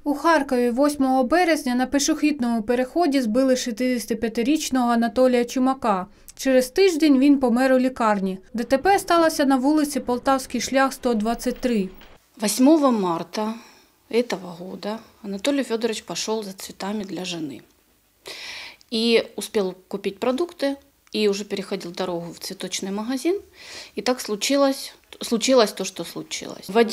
У Харкові 8 березня на пішохідному переході збили 65-річного Анатолія Чумака. Через тиждень він помер у лікарні. ДТП сталося на вулиці Полтавський шлях, 123. 8 марта этого года Анатолий Федорович пошел за цветами для жены. И успел купить продукты, и уже переходил дорогу в цветочный магазин. И так случилось то, что случилось. В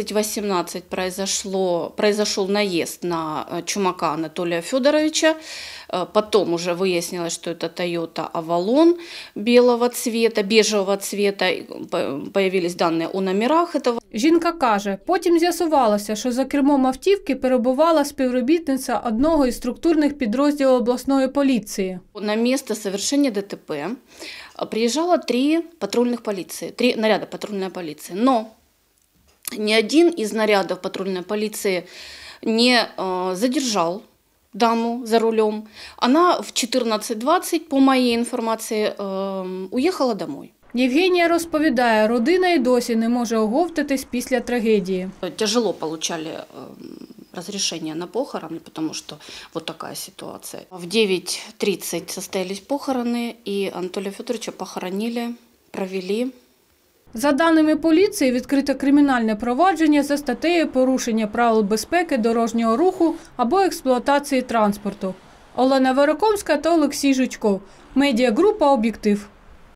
11:18 произошел наезд на Чумака Анатолия Федоровича. Потом уже выяснилось, что это Toyota Avalon бежевого цвета. Появились данные о номерах этого. Жінка каже, потім з'ясувалося, що за кермом автівки перебувала співробітниця одного із структурних підрозділів обласної поліції. На место совершения ДТП приезжало 3 наряда патрульной полиции. Но ни один из нарядов патрульной полиции не задержал даму за рулем. Она в 14:20, по моей информации, уехала домой. Євгенія розповідає, родина й досі не може оговтатись після трагедії. Тяжело получали разрешение на похороны, потому что вот такая ситуация. В 9:30 состоялись похороны, и Анатолия Федоровича похоронили, провели. За даними поліції, відкрито кримінальне провадження за статтею порушення правил безпеки дорожнього руху або експлуатації транспорту. Олена Верокомська та Олексій Жучков. Медіагрупа «Об'єктив».